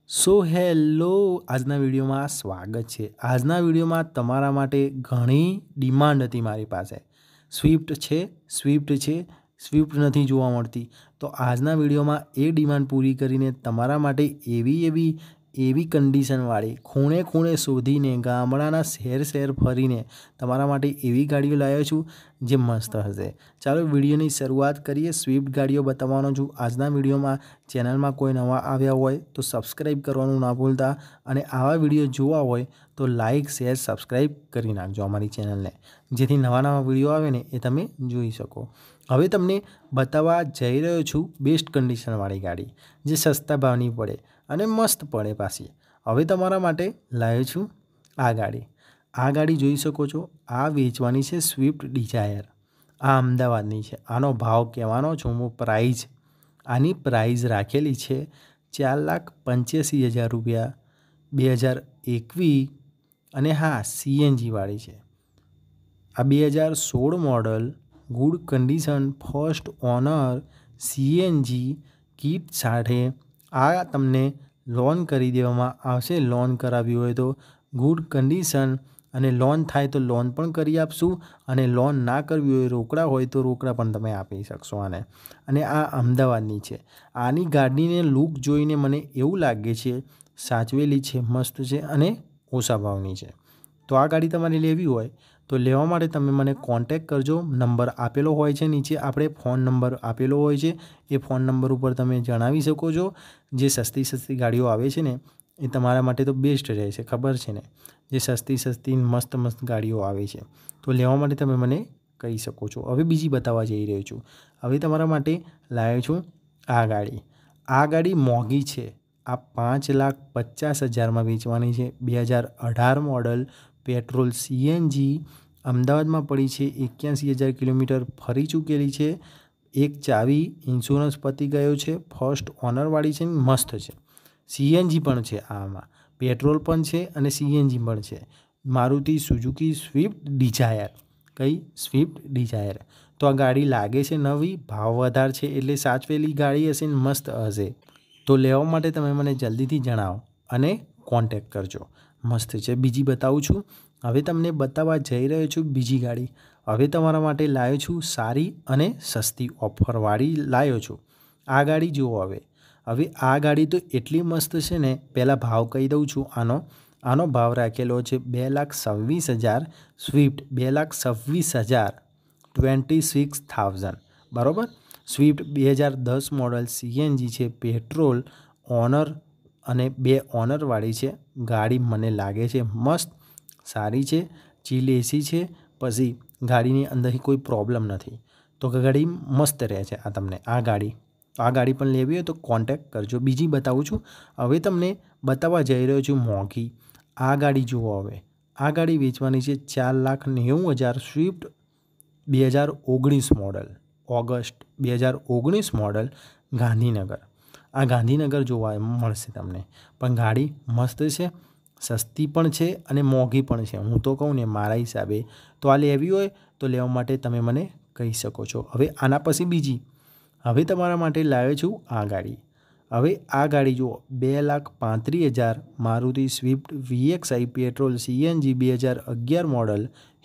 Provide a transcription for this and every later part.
Hello આજના વિડીયોમાં સ્વાગત છે। આજના વિડીયોમાં તમારા માટે ઘણી ડિમાન્ડ હતી મારી પાસે। સ્વિફ્ટ નથી જોવા મળતી, તો આજના વિડીયોમાં એ ડિમાન્ડ પૂરી કરીને તમારા માટે એવી કન્ડિશનવાળી ખૂણે ખૂણે શોધીને ગામડાના શહેર ફરીને તમારા માટે એવી ગાડીઓ લાવ્યો છું જે મસ્ત હશે। ચાલો વિડીયોની શરૂઆત કરીએ। સ્વિફ્ટ ગાડીઓ બતાવવાનો છું આજના વિડીયોમાં। ચેનલમાં કોઈ નવા આવ્યા હોય તો સબસ્ક્રાઈબ કરવાનું ના ભૂલતા, અને આવા વિડીયો જોવા હોય તો લાઇક શેર સબસ્ક્રાઈબ કરી નાખજો અમારી ચેનલને, જેથી નવા વિડીયો આવે ને એ તમે જોઈ શકો। હવે તમને બતાવવા જઈ રહ્યો છું બેસ્ટ કન્ડિશનવાળી ગાડી, જે સસ્તા ભાવની પડે અને મસ્ત પડે પાછી। હવે તમારા માટે લાવ્યો છું આ ગાડી જોઈ શકો છો। આ વેચવાની છે સ્વિફ્ટ ડિઝાયર। આ અમદાવાદની છે। આનો ભાવ કહેવાનો છું હું, આની પ્રાઇઝ રાખેલી છે 4,85,000 રૂપિયા, 2021, અને હા CNG વાળી છે। આ 2016 model, good condition, first owner, CNG kit સાથે આ તમને લોન કરી દેવામાં આવશે। લોન કરાવી હોય તો ગુડ કન્ડિશન, અને લોન થાય તો લોન પણ કરી આપશું, અને લોન ના કરવી હોય, રોકડા હોય તો રોકડા પણ તમે આપી શકશો આને। અને આ અમદાવાદની છે। આની ગાડીને લુક જોઈને મને એવું લાગે છે સાચવેલી છે, મસ્ત છે અને ઓછા ભાવની છે। તો આ ગાડી તમારે લેવી હોય તો લેવા માટે તમે મને કોન્ટેક કરજો। નંબર આપેલો હોય છે નીચે, આપણે ફોન નંબર આપેલો હોય છે, એ ફોન નંબર ઉપર તમે જણાવી શકો છો। જે સસ્તી ગાડીઓ આવે છે ને એ તમારા માટે તો બેસ્ટ રહેશે, ખબર છે ને, જે સસ્તી મસ્ત ગાડીઓ આવે છે, તો લેવા માટે તમે મને કહી શકો છો। હવે બીજી બતાવવા જઈ રહ્યો છું। હવે તમારા માટે લાવ્યો છું આ ગાડી મોંઘી છે। આ 5,50,000 વેચવાની છે। 2018 મોડલ, પેટ્રોલ CNG, અમદાવાદમાં પડી છે। 81,000 કિલોમીટર ફરી ચૂકેલી છે। એક ચાવી ઇન્સ્યોરન્સ પતી ગયો છે। ફર્સ્ટ ઓનરવાળી છે, મસ્ત છે। CNG પણ છે, આમાં પેટ્રોલ પણ છે અને CNG પણ છે। Maruti Suzuki Swift Dzire. Swift Dzire. તો આ ગાડી લાગે છે નવી, ભાવ વધારે છે એટલે સાચવેલી ગાડી હશે ને મસ્ત હશે। તો લેવા માટે તમે મને જલ્દીથી જણાવો અને કોન્ટેક કરજો, મસ્ત છે। બીજી બતાવું છું। હવે તમને બતાવવા જઈ રહ્યો છું બીજી ગાડી। હવે તમારા માટે લાવ્યો છું સારી અને સસ્તી ઓફરવાળી લાવ્યો છું। આ ગાડી જુઓ। હવે આ ગાડી તો એટલી મસ્ત છે ને, પહેલાં ભાવ કહી દઉં છું આનો ભાવ રાખેલો છે 2,26,000। સ્વિફ્ટ 2,26,000, 26,000, બરાબર। સ્વિફ્ટ 2010 મોડલ, CNG છે, પેટ્રોલ, ઓનર અને 2 ઓનરવાળી છે। ગાડી મને લાગે છે મસ્ત સારી છે। ચીલ AC છે, પછી ગાડીની અંદરથી કોઈ પ્રોબ્લેમ નથી, તો ગાડી મસ્ત રહે છે। આ ગાડી પણ લેવી હોય તો કોન્ટેક કરજો। બીજી બતાવું છું। હવે તમને બતાવવા જઈ રહ્યો છું મોંઘી આ ગાડી જુઓ। હવે આ ગાડી વેચવાની છે 4,90,000। સ્વિફ્ટ 2019 મોડલ, ઓગસ્ટ 2019 મોડલ, ગાંધીનગર। આ ગાંધીનગર જોવા મળશે તમને, પણ ગાડી મસ્ત છે, સસ્તી પણ છે અને મોંઘી પણ છે। હું તો કહું ને મારા હિસાબે તો આ લેવી હોય તો લેવા માટે તમે મને કહી શકો છો। હવે આના પછી બીજી, હવે તમારા માટે લાવ્યો છું આ ગાડી। હવે આ ગાડી જુઓ, 2,35,000, Maruti Swift VXI, petrol CNG, 2011 model,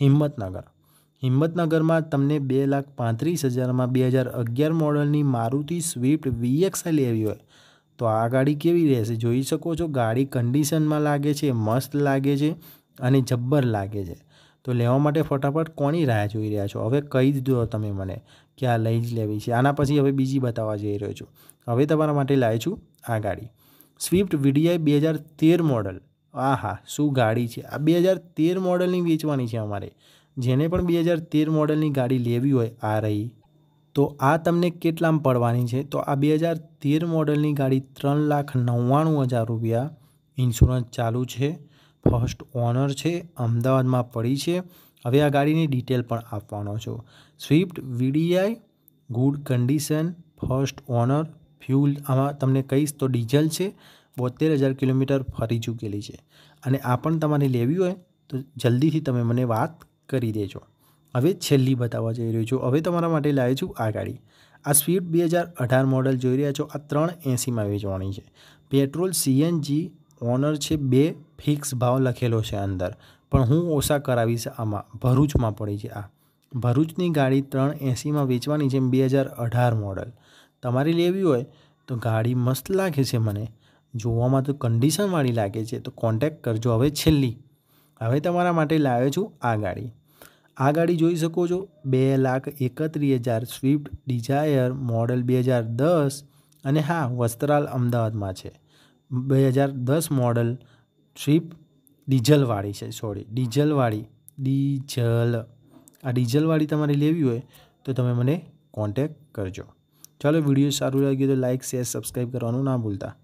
હિંમતનગરમાં તમને 2,35,000માં 2011 મોડલની મારુતિ સ્વિફ્ટ VXI લેવી હોય તો આ ગાડી કેવી રહેશે જોઈ શકો છો। ગાડી કન્ડિશનમાં લાગે છે, મસ્ત લાગે છે અને જબ્બર લાગે છે। તો લેવા માટે ફટાફટ કોની રાહ જોઈ રહ્યા છો? હવે કહી દીધો તમે મને કે આ લઈ જ લેવી છે। આના પછી હવે બીજી બતાવવા જઈ રહ્યો છું। હવે તમારા માટે લાવ્યો છું આ ગાડી, સ્વિફ્ટ VDI 2013 મોડલ। હા, શું ગાડી છે! આ 2013 મોડલની વેચવાની છે અમારે। જેને પણ 2013 મોડલની ગાડી લેવી હોય આ રહી। તો આ તમને કેટલામાં પડવાની છે? તો આ 2013 મોડલની ગાડી 3,99,000 રૂપિયા, ઇન્સ્યોરન્સ ચાલુ છે, ફર્સ્ટ ઓનર છે, અમદાવાદમાં પડી છે। હવે આ ગાડીની ડિટેલ પણ આપવાનો છું। Swift VDI, good condition, first owner, fuel આમાં તમને કહીશ તો ડીઝલ છે, 72,000 કિલોમીટર ફરી ચૂકેલી છે। અને આ પણ તમારે લેવી હોય તો જલ્દીથી તમે મને વાત કરી દેજો। હવે છેલ્લી બતાવવા જઈ રહ્યો છું। હવે તમારા માટે લાવ્યો છું આ ગાડી। આ સ્વિફ્ટ 2018 મોડલ જોઈ રહ્યા છો। આ 3,80,000માં વેચવાની છે। પેટ્રોલ CNG ઓનર છે 2 ફિક્સ ભાવ લખેલો છે અંદર, પણ હું ઓછા કરાવીશ. આમાં ભરૂચમાં પડી છે. આ ભરૂચની ગાડી 380માં વેચવાની છે, 2018 મોડલ. તમારે લેવી હોય તો ગાડી મસ્ત લાગે છે, મને જોવામાં તો કન્ડિશનવાળી લાગે છે, તો કોન્ટેક્ટ કરજો. હવે તમારા માટે લાવ્યો છું આ ગાડી. આ ગાડી જોઈ શકો છો, 2,31,000 સ્વિફ્ટ ડિઝાયર મોડલ 2010, અને હા, વસ્ત્રાલ અમદાવાદમાં છે. 2010 મોડલ સ્વિફ્ટ ડીઝલવાળી છે. આ ડીઝલવાળી તમારે લેવી હોય તો તમે મને કોન્ટેક્ટ કરજો. ચાલો, વિડીયો સારું લાગ્યું તો લાઇક, શેર, સબસ્ક્રાઈબ કરવાનું ના ભૂલતા.